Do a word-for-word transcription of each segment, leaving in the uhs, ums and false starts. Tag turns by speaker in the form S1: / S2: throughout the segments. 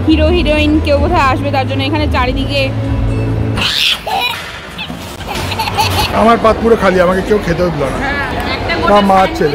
S1: Hero heroine কেউ কোথায় আসবে তার জন্য এখানে চারিদিকে
S2: আমার পাত পুরো খালি, আমাকে কেউ খেতেও দিল না। মা মা ছেলে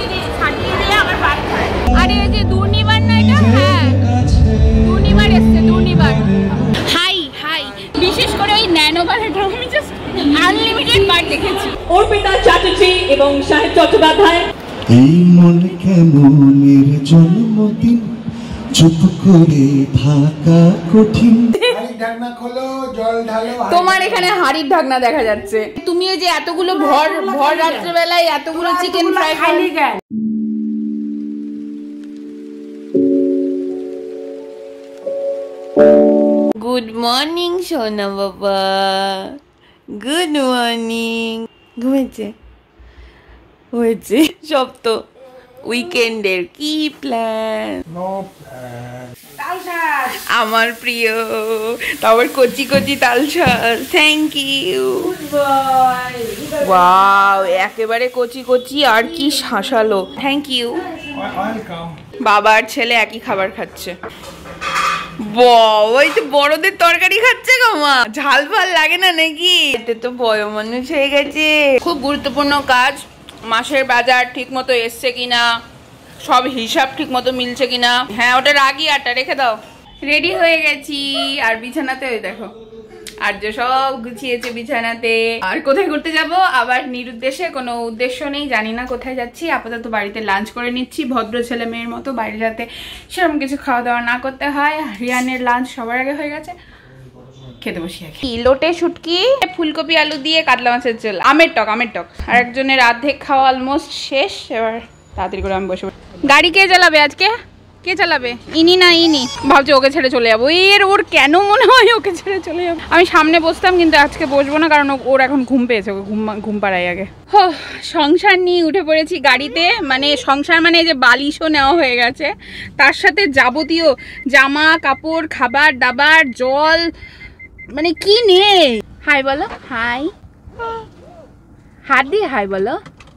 S1: আরে এই যে দুর্নিবার না এটা, হ্যাঁ দুর্নিবার এসছে, দুর্নিবার। হাই হাই, বিশেষ করে ওই ন্যানোবারটা আমি জাস্ট আনলিমিটেড বার দেখেছি।
S3: অর্পিতা চ্যাটার্জি এবং সাহেব চট্টোপাধ্যায়।
S4: এই মন কেমনের জন্মদিন চুপ করে থাকা কঠিন।
S1: তোমার এখানে হাড়ির ঢাকনা দেখা যাচ্ছে, তুমি এই যে এতগুলো ভর ভর রাত্রেবেলায় এতগুলো চিকেন ফ্রাই খাইলে কেন? গুড মর্নিং সোনা বাবা, গুড মর্নিং। ঘুমেছে হয়েছে সব তো উইকেন্ডের কি প্ল্যান? আমার প্রিয়, তারপর কচি কচি তাল শাক। Thank you. ওয়াও, একেবারে কচি কচি আর কি শাঁসালো। Thank you. বাবা আর ছেলে একই খাবার খাচ্ছে। ওই তো বড়দের তরকারি খাচ্ছে গো মা, ঝাল ভাল লাগে না নাকি? এতে তো বড় মানুষ হয়ে গেছে। খুব গুরুত্বপূর্ণ কাজ, মাসের বাজার ঠিক মতো এসছে কিনা, সব হিসাব ঠিক মতো মিলছে কিনা। হ্যাঁ ওটা রাগি, আটা রেখে দাও। রেডি হয়ে গেছি, আর বিছানাতে ওই দেখো আর যে সব গুছিয়েছে বিছানাতে। আর কোথায় ঘুরতে যাব? আবার নিরুদ্দেশে, কোনো উদ্দেশ্য নেই, জানি না কোথায় যাচ্ছি। আপাতত বাড়িতে লাঞ্চ করে নিচ্ছি, ভদ্র ছেলে মেয়ের মতো, বাইরে যাতে সেরকম কিছু খাওয়া দাওয়া না করতে হয়। রিয়ানের লাঞ্চ সবার আগে হয়ে গেছে, খেতে বসি। কি লোটে শুটকি, ফুলকপি আলু দিয়ে কাতলা মাছের ঝোল, আমের টক, আমের টক। আর একজনের অর্ধেক খাওয়া অলমোস্ট শেষ। এবার তাড়াতাড়ি করে আমি বসে। গাড়ি কে চালাবে আজকে? কে চালাবে? ইনি না ইনি? ভাবছি ওকে ছেড়ে চলে যাবো। এর ওর কেন মনে হয় ওকে ছেড়ে চলে যাবো? আমি সামনে বসতাম কিন্তু আজকে বসবো না, কারণ ওর এখন ঘুম পেয়েছে, ওকে ঘুম ঘুম পাড়াই আগে। হো, সংসার নিয়ে উঠে পড়েছি গাড়িতে। মানে সংসার মানে যে বালিশও নেওয়া হয়ে গেছে, তার সাথে যাবতীয় জামা কাপড়, খাবার দাবার, জল, মানে কি নেই। হাই বলো, হাই, হাত দিয়ে হাই বলো।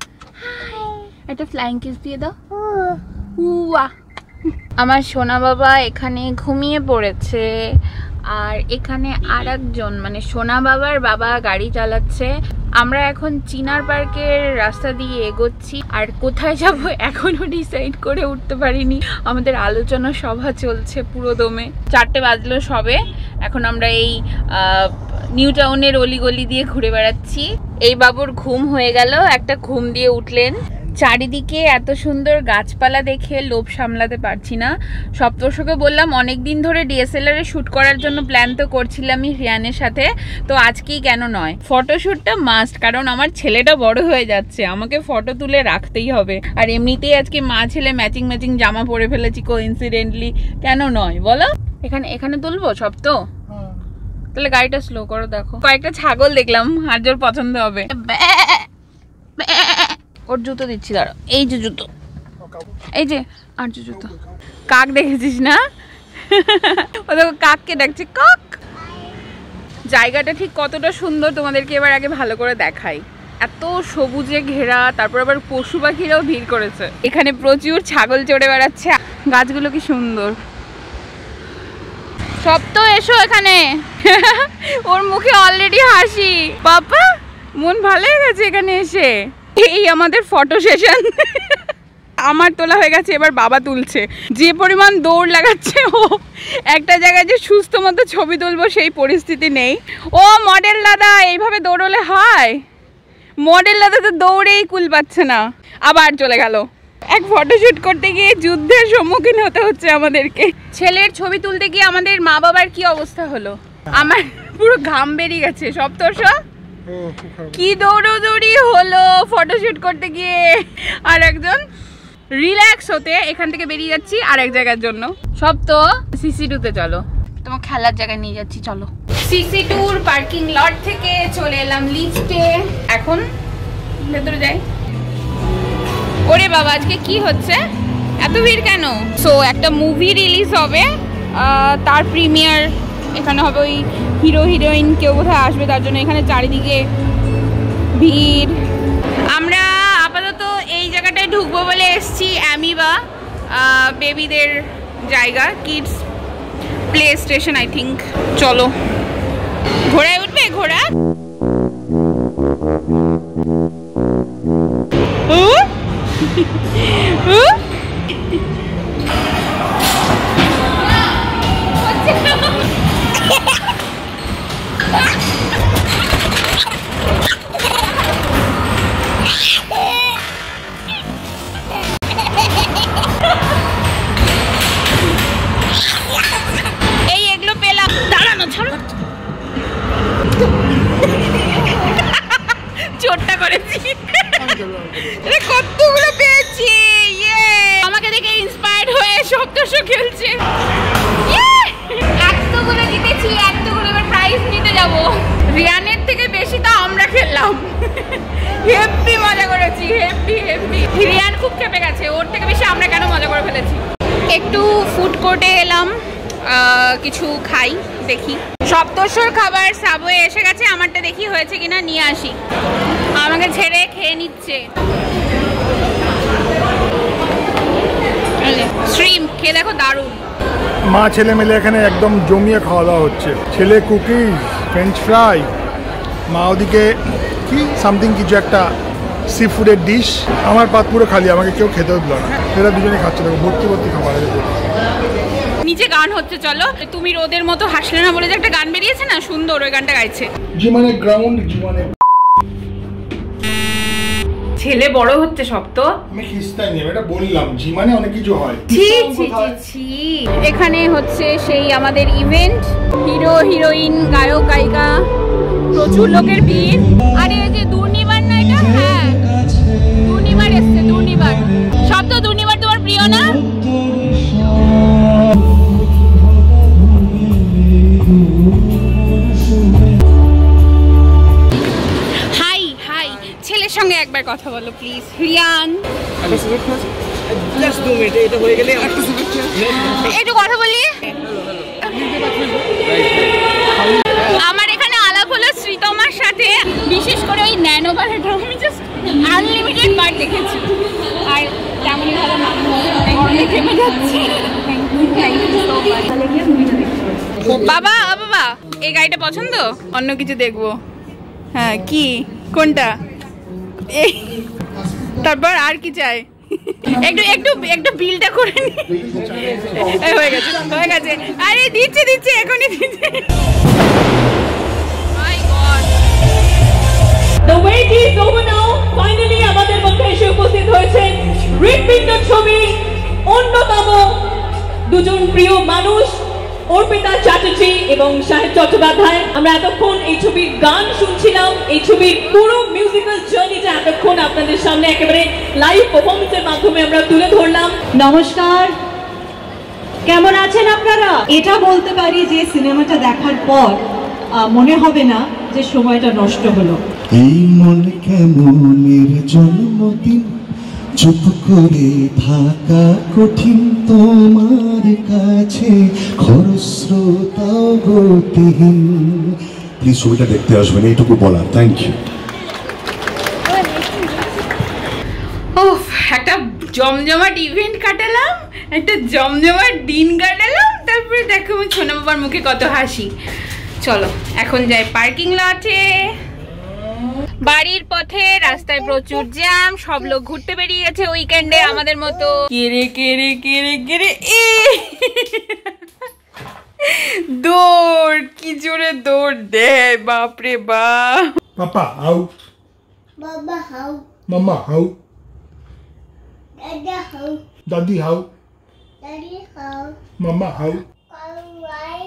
S1: একটা ফ্লাইং কিস দিয়ে দাও। উয়া, আমার সোনা বাবা এখানে ঘুমিয়ে পড়েছে, আর এখানে আর একজন মানে সোনা বাবার বাবা গাড়ি চালাচ্ছে। আমরা এখন চিনার পার্কের রাস্তা দিয়ে এগোচ্ছি, আর কোথায় যাব এখনো ডিসাইড করে উঠতে পারিনি। আমাদের আলোচনা সভা চলছে পুরো দমে। চারটে বাজলো সবে, এখন আমরা এই নিউ টাউনের অলিগলি দিয়ে ঘুরে বেড়াচ্ছি। এই বাবুর ঘুম হয়ে গেল, একটা ঘুম দিয়ে উঠলেন। চারিদিকে এত সুন্দর গাছপালা দেখে লোভ সামলাতে পারছি না। সপ্তর্ষকে বললাম অনেক দিন ধরে ডিএসএলআর এ শ্যুট করার জন্য প্ল্যান তো করছিলামই রিয়ানের সাথে, তো আজকেই কেন নয়। ফটোশ্যুটটা মাস্ট, কারণ আমার ছেলেটা বড় হয়ে যাচ্ছে, আমাকে ফটো তুলে রাখতেই হবে। আর এমনিতেই আজকে মা ছেলে ম্যাচিং ম্যাচিং জামা পরে ফেলেছি কোইন্সিডেন্টলি, কেন নয় বলো? এখানে এখানে তুলবো সব তো? তাহলে গাড়িটা স্লো করো। দেখো কয়েকটা ছাগল দেখলাম, আর জোর পছন্দ হবে। ওর জুতো দিচ্ছি, দাঁড়ো। এই যে জুতো, এই যে আর যে জুতো। কাক দেখেছিস না? ও দেখো কাককে ডাকছে, কাক। জায়গাটা ঠিক কতটা সুন্দর তোমাদেরকে এবার আগে ভালো করে দেখাই। এত সবুজে ঘেরা, তারপর আবার পশু পাখিরাও ভিড় করেছে। এখানে প্রচুর ছাগল চড়ে বেড়াচ্ছে। গাছগুলো কি সুন্দর। সব তো এসো এখানে। ওর মুখে অলরেডি হাসি। বাবা মন ভালো হয়ে গেছে এখানে এসে। এই আমাদের ফটো সেশন। আমার তোলা হয়ে গেছে, এবার বাবা তুলছে। যে পরিমাণ দৌড় লাগাচ্ছে ও, একটা জায়গায় যে সুস্থ মতো ছবি তুলবো সেই পরিস্থিতি নেই। ও মডেল দাদা, এইভাবে দৌড়লে হয়? মডেল দাদা তো দৌড়েই কুল পাচ্ছে না, আবার চলে গেল। এক ফটোশুট করতে গিয়ে যুদ্ধের সম্মুখীন হতে হচ্ছে আমাদেরকে। ছেলের ছবি তুলতে গিয়ে আমাদের মা বাবার কি অবস্থা হলো, আমার পুরো ঘাম বেরিয়ে গেছে। সপ্তর্ষ কি দৌড়দৌড়ি হলো ফটোশুট করতে গিয়ে। আর একজন রিল্যাক্স হতে এখান থেকে বেরিয়ে যাচ্ছি আর এক জায়গার জন্য। সব তো সিসি টুতে চলো, তোমার খেলার জায়গায় নিয়ে যাচ্ছি চলো। সিসি টুর পার্কিং লট থেকে চলে এলাম লিফটে, এখন ভেতরে যাই। ওরে বাবা আজকে কি হচ্ছে, এত ভিড় কেন? সো একটা মুভি রিলিজ হবে, তার প্রিমিয়ার এখানে হবে। ওই হিরো হিরোইন কেউ কোথায় আসবে তার জন্য এখানে চারিদিকে ভিড়। আমরা আপাতত এই জায়গাটায় ঢুকবো বলে এসছি, অ্যামিবা বেবিদের জায়গা, kids play station I think. চলো ঘোড়ায় উঠবে, ঘোড়া এই এগুলো পেলাম, দাঁড়ানো ছাড়ো, চোটটা করেছি, কতগুলো পেয়েছি। আমাকে দেখে ইন্সপায়ার্ড হয়ে সব দর্শক খেলছে। এতগুলো জিতেছি, এতগুলো এবার প্রাইজ নিতে যাব। রিয়ানের থেকে বেশি তো আমরা খেললাম, হেভি মজা করেছি, হেভি হেভি। রিয়ান খুব খেপে গেছে, ওর থেকে বেশি আমরা কেন মজা করে ফেলেছি। একটু ফুড কোর্টে এলাম, কিছু খাই, দেখি। সপ্তস্বর খাবার সাবওয়ে এসে গেছে, আমারটা দেখি হয়েছে কিনা, নিয়ে আসি। আমাকে ছেড়ে খেয়ে নিচ্ছে। শ্রিম খেয়ে দেখো, দারুণ।
S2: মা ছেলে মিলে এখানে একদম জমিয়ে খাওয়া দাওয়া হচ্ছে। ছেলে কুকিজ, ফ্রেঞ্চ ফ্রাই, মা ওদিকে কি সামথিং কিছু একটা সি ফুডের ডিশ। আমার পাত পুরো খালি, আমাকে কেউ খেতেও দিল না। এরা দুজনে খাচ্ছে, দেখো ভর্তি ভর্তি খাবার আছে।
S1: নিচে গান হচ্ছে, চলো। তুমি রোদের মতো হাসলে না বলে যে একটা গান বেরিয়েছে না, সুন্দর, ওই গানটা গাইছে।
S2: জীবনে গ্রাউন্ড, জীবনে
S1: ছেলে বড় হচ্ছে সব তো।
S2: আমি খিস্তাই নেই, এটা বললাম, জীবনে অনেক কিছু হয়।
S1: এখানে হচ্ছে সেই আমাদের ইভেন্ট, হিরো হিরোইন, গায়ক গায়িকা, প্রচুর লোকের ভিড়। আর এই যে দুর্নিবার না, এটা হ্যাঁ দুর্নিবার এসছে, দুর্নিবার। সব তো দুর্নিবার তোমার প্রিয় না? হাই হাই, ছেলের সঙ্গে একবার কথা বলো প্লিজ। রিয়ান একটু কথা বলি। আমার এখানে আলাপ হলো শ্রীতমার সাথে, বিশেষ করে ওই ন্যানো বারটা, আমি জাস্ট আনলিমিটেড বার দেখেছি। আর তেমনই ভালো বাবা। বাবা এই গাড়িটা পছন্দ, অন্য কিছু দেখবো। হ্যাঁ কি, কোনটা? এই তারপর আর কি চাই? একটু একটু একটু বিলটা করে নি। হয়ে গেছে, হয়ে গেছে। আরে দিচ্ছে দিচ্ছে, এখনই দিচ্ছে।
S3: The wait is over now. Finally আমাদের মধ্যে এসে উপস্থিত হয়েছেন হৃৎপিণ্ড ছবি অন্যতম দুজন প্রিয় মানুষ, অর্পিতা চ্যাটার্জি এবং সাহেব চট্টোপাধ্যায়। আমরা এতক্ষণ এই ছবির গান শুনছিলাম, এই ছবির পুরো মিউজিক্যাল জার্নিটা এতক্ষণ আপনাদের সামনে একেবারে লাইভ পারফরমেন্সের মাধ্যমে আমরা তুলে ধরলাম।
S5: নমস্কার, কেমন আছেন আপনারা? এটা বলতে পারি যে সিনেমাটা দেখার পর মনে হবে না যে সময়টা নষ্ট হলো।
S4: এই মন কেমনের জন্মদিন, চুপ করে থাকা কঠিন তোমার কাছে, খরস্রোতাও গতিহীন। প্লিজ ছবিটা দেখতে আসবেন, এইটুকু বলার। Thank you.
S1: ওহ, একটা জমজমাট ইভেন্ট কাটালাম, একটা জমজমাট দিন কাটালাম, তারপরে দেখো আমার ছোনা বাবার মুখে কত হাসি। চলো এখন যাই পার্কিং লটে। বাড়ির পথে রাস্তায় প্রচুর জ্যাম, সব লোক ঘুরতে বেরিয়ে গেছে উইকেন্ডে আমাদের মতো। কেরে কেরে কেরে কেরে এ দৌড়, কি জোরে দৌড় দেয়, বাপরে বাপ।
S2: পাপা হাউ,
S6: বাবা হাউ,
S2: মামা হাউ,
S6: দাদা হাউ,
S2: দাদি হাউ,
S6: দাদি হাউ,
S2: মামা হাউ।
S6: কাওয়াই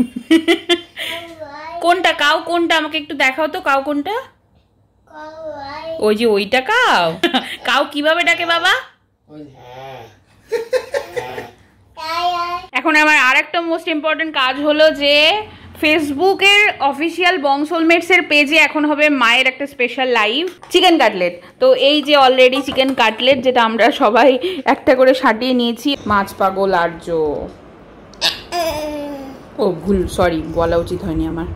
S1: কোনটা কাউ, কোনটা আমাকে একটু দেখাও তো, কাউ কোনটা?
S6: কাওয়াই
S1: ওই যে ওইটা কাউ। কাউ কিভাবে ডাকে বাবা? এখন আমার আরেকটা মোস্ট ইম্পর্টেন্ট কাজ হলো যে ফেসবুকের অফিসিয়াল বং সোলমেটস এর পেজে এখন হবে মায়ের একটা স্পেশাল লাইভ চিকেন কাটলেট। তো এই যে অলরেডি চিকেন কাটলেট, যেটা আমরা সবাই একটা করে সাটিয়ে নিয়েছি। মাছ পাগল আর্য, ও ভুল, সরি, বলা উচিত হয়নি আমার।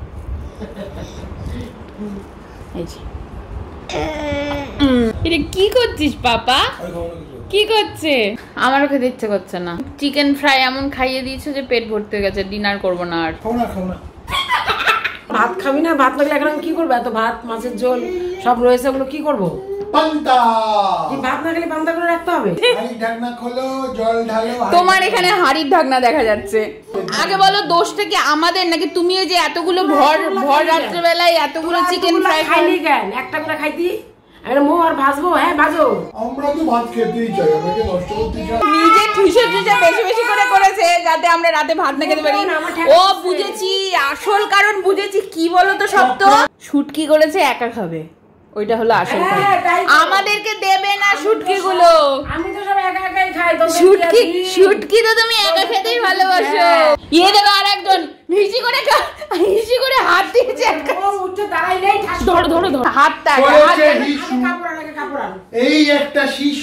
S1: এই যে এটা কি করছিস পাপা? কি করছে? আমারও খেতে ইচ্ছে করছে না। চিকেন ফ্রাই এমন খাইয়ে দিয়েছে যে পেট ভর্তি হয়ে গেছে, ডিনার করবো না আর।
S2: খাও না খাও না।
S7: ভাত খাবি না? ভাত লাগলে এখন কি করবো? এত ভাত মাছের ঝোল সব রয়েছে, ওগুলো কি করবো?
S2: পান্তা।
S7: কি ভাত না খেলে পান্তা করে রাখতে হবে?
S2: হাড়ির ঢাকনা খোলো, জল ঢালো।
S1: তোমার এখানে হাড়ির ঢাকনা দেখা যাচ্ছে। আগে বলো দোষটা কি আমাদের নাকি তুমি যে এতগুলো ভর ভর রাত্রে বেলায় এতগুলো চিকেন ফ্রাই
S7: খাইলি কেন? একটা করে খাইতি, আমি মো আর ভাজবো। হ্যাঁ ভাজো।
S2: আমরা তো ভাত খেতেই চাই, আমাকে নষ্ট করতে চাই।
S1: নিজে ঠুসে ঠুসে বেশি বেশি করে করেছে যাতে আমরা রাতে ভাত না খেতে পারি। ও বুঝেছি, আসল কারণ বুঝেছি। কি বলো তো সব তো শুটকি করেছে একা খাবে, ওইটা হলো আসল কারণ। আমাদেরকে দেবে না শুটকি গুলো।
S7: আমি তো সব একা একাই খাই।
S1: শুটকি শুটকি তো তুমি একা খেতেই ভালোবাসো। ইয়ে দেবে আর একজন হিসি করে হিসি করে হাত দিয়েছে।
S7: ও উঠে দাঁড়াইলেই
S1: ধরো ধরো ধরো হাতটা।
S2: এই একটা শিশু